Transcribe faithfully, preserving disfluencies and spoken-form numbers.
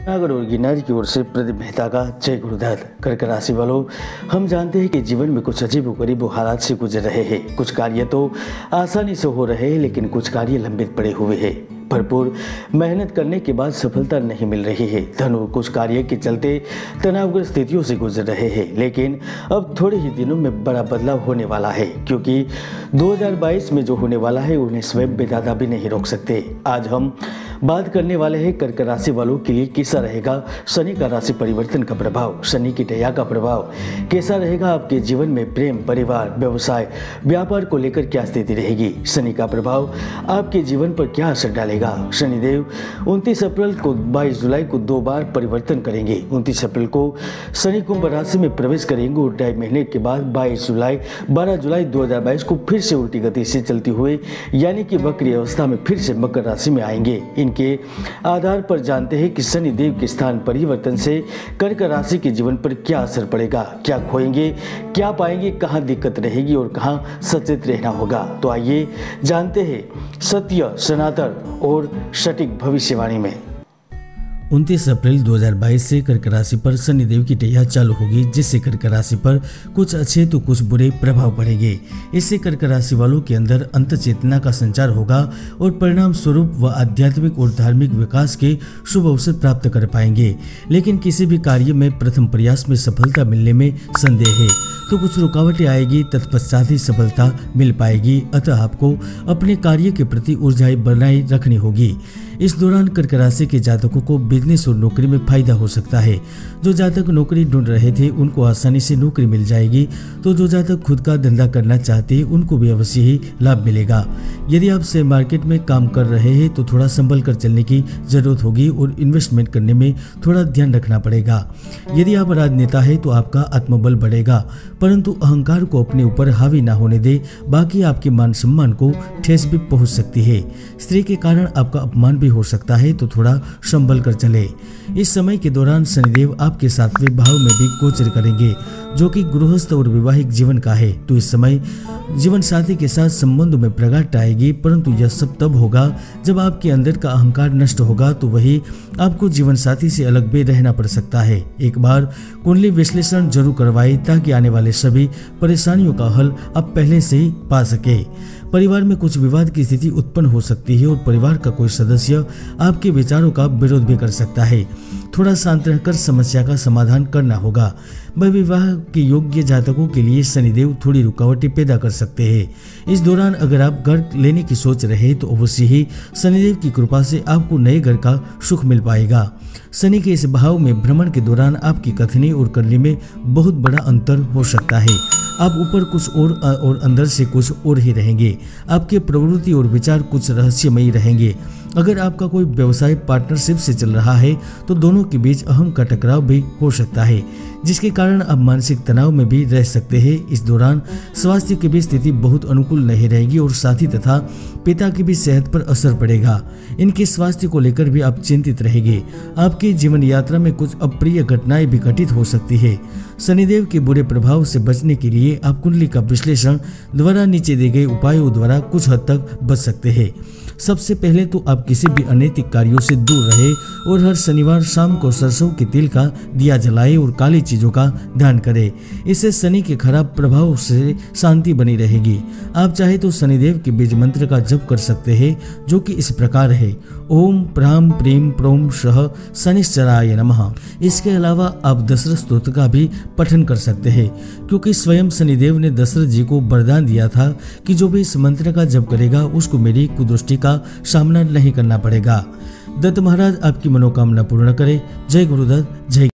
नागर और गिरनारी की ओर से प्रदीप मेहता का जय गुरुदत्त। कर्क राशि वालों, हम जानते हैं कि जीवन में कुछ अजीब गरीब हालात से गुजर रहे हैं। कुछ कार्य तो आसानी से हो रहे हैं, लेकिन कुछ कार्य लंबित पड़े हुए हैं। भरपूर मेहनत करने के बाद सफलता नहीं मिल रही है। धनु कुछ कार्य के चलते तनावग्रस्त स्थितियों से गुजर रहे हैं, लेकिन अब थोड़े ही दिनों में बड़ा बदलाव होने वाला है, क्योंकि दो हज़ार बाईस में जो होने वाला है उन्हें स्वयं विधाता भी नहीं रोक सकते। आज हम बात करने वाले हैं कर्क राशि वालों के लिए कैसा रहेगा शनि का राशि परिवर्तन का प्रभाव, शनि की ढैया का प्रभाव कैसा रहेगा आपके जीवन में। प्रेम, परिवार, व्यवसाय, व्यापार को लेकर क्या स्थिति रहेगी। शनि का प्रभाव आपके जीवन पर क्या असर डालेगा। शनिदेव उनतीस अप्रैल को बाईस जुलाई को दो बार परिवर्तन करेंगे। उनतीस अप्रैल को शनि कुंभ राशि में प्रवेश करेंगे और ढाई महीने के बाद बाईस जुलाई बारह जुलाई दो हज़ार बाईस को फिर से उल्टी गति से चलते हुए यानी कि वक्री अवस्था में फिर से मकर राशि में आएंगे। इनके आधार पर जानते हैं कि शनिदेव के स्थान परिवर्तन से कर्क राशि के जीवन पर क्या असर पड़ेगा, क्या खोएंगे, क्या पाएंगे, कहाँ दिक्कत रहेगी और कहाँ सचेत रहना होगा। तो आइए जानते हैं सत्य, सनातन और सटीक भविष्यवाणी में। उनतीस अप्रैल दो हज़ार बाईस से कर्क राशि पर शनिदेव की ढैया चालू होगी, जिससे कर्क राशि पर कुछ अच्छे तो कुछ बुरे प्रभाव पड़ेंगे। इससे कर्क राशि वालों के अंदर अंत चेतना का संचार होगा और परिणाम स्वरूप वह आध्यात्मिक और धार्मिक विकास के शुभ अवसर प्राप्त कर पाएंगे। लेकिन किसी भी कार्य में प्रथम प्रयास में सफलता मिलने में संदेह है, तो कुछ रुकावटें आएगी, तत्पश्चात ही सफलता मिल पाएगी। अतः आपको अपने कार्य के प्रति ऊर्जा बनाए रखनी होगी। इस दौरान कर्क राशि के जातकों को बिजनेस और नौकरी में फायदा हो सकता है। जो जातक नौकरी ढूंढ रहे थे उनको आसानी से नौकरी मिल जाएगी, तो जो जातक खुद का धंधा करना चाहते हैं उनको भी अवश्य ही लाभ मिलेगा। यदि आप शेयर मार्केट में काम कर रहे हैं तो थोड़ा संभल कर चलने की जरूरत होगी और इन्वेस्टमेंट करने में थोड़ा ध्यान रखना पड़ेगा। यदि आप राजनेता है तो आपका आत्मबल बढ़ेगा, परंतु अहंकार को अपने ऊपर हावी ना होने दे, बाकी आपके मान सम्मान को ठेस भी पहुंच सकती है। स्त्री के कारण आपका अपमान भी हो सकता है, तो थोड़ा संभल कर चले। इस समय के दौरान शनिदेव आपके सातवें भाव में भी गोचर करेंगे, जो कि गृहस्थ और वैवाहिक जीवन का है। तो इस समय जीवन साथी के साथ संबंधों में प्रगाढ़ आएगी, परंतु यह सब तब होगा जब आपके अंदर का अहंकार नष्ट होगा, तो वही आपको जीवन साथी से अलग भी रहना पड़ सकता है। एक बार कुंडली विश्लेषण जरूर करवाएं, ताकि आने वाले सभी परेशानियों का हल आप पहले से ही पा सके। परिवार में कुछ विवाद की स्थिति उत्पन्न हो सकती है और परिवार का कोई सदस्य आपके विचारों का विरोध भी कर सकता है। थोड़ा शांत रहकर समस्या का समाधान करना होगा। वह विवाह के योग्य जातकों के लिए शनिदेव थोड़ी रुकावटें पैदा कर सकते हैं। इस दौरान अगर आप घर लेने की सोच रहे तो अवश्य ही शनिदेव की कृपा से आपको नए घर का सुख मिल पाएगा। शनि के इस भाव में भ्रमण के दौरान आपकी कथनी और करनी में बहुत बड़ा अंतर हो सकता है। आप ऊपर कुछ और और अंदर से कुछ और ही रहेंगे। आपके प्रवृत्ति और विचार कुछ रहस्यमयी रहेंगे। अगर आपका कोई व्यवसाय पार्टनरशिप से चल रहा है तो दोनों के बीच अहम का टकराव भी हो सकता है, जिसके कारण आप मानसिक तनाव में भी रह सकते हैं। इस दौरान स्वास्थ्य की भी स्थिति बहुत अनुकूल नहीं रहेगी और साथी तथा पिता की भी सेहत पर असर पड़ेगा। इनके स्वास्थ्य को लेकर भी आप चिंतित रहेंगे। आपकी जीवन यात्रा में कुछ अप्रिय घटनाएं भी घटित हो सकती है। शनिदेव के बुरे प्रभाव से बचने के लिए आप कुंडली का विश्लेषण द्वारा नीचे दिए गए उपायों द्वारा कुछ हद तक बच सकते हैं। सबसे पहले तो आप किसी भी अनैतिक कार्यों से दूर रहे और हर शनिवार शाम को सरसों के तेल का दिया जलाए और काली चीजों का ध्यान करें। इससे शनि के खराब प्रभाव से शांति बनी रहेगी। आप चाहे तो शनिदेव के बीज मंत्र का जप कर सकते हैं, जो कि इस प्रकार है: ओम प्राम प्रेम प्रोम सह शनिश्चराय नमः। इसके अलावा आप दशरथ स्तोत्र का भी पठन कर सकते हैं, क्योंकि स्वयं शनिदेव ने दशरथ जी को वरदान दिया था कि जो भी इस मंत्र का जप करेगा उसको मेरी कुदृष्टि का सामना नहीं करना पड़ेगा। दत्त महाराज आपकी मनोकामना पूर्ण करे। जय गुरुदत्त, जय